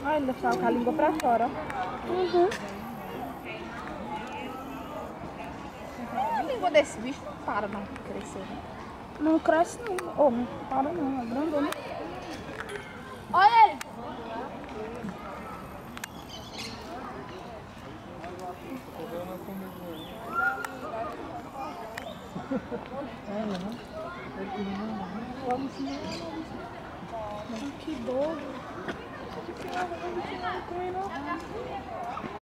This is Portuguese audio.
Olha, ele tá com a língua pra fora. Uhum. A língua desse bicho não para não crescer. Não cresce não. Ou não para não, é grandona. Olha ele! Que doido.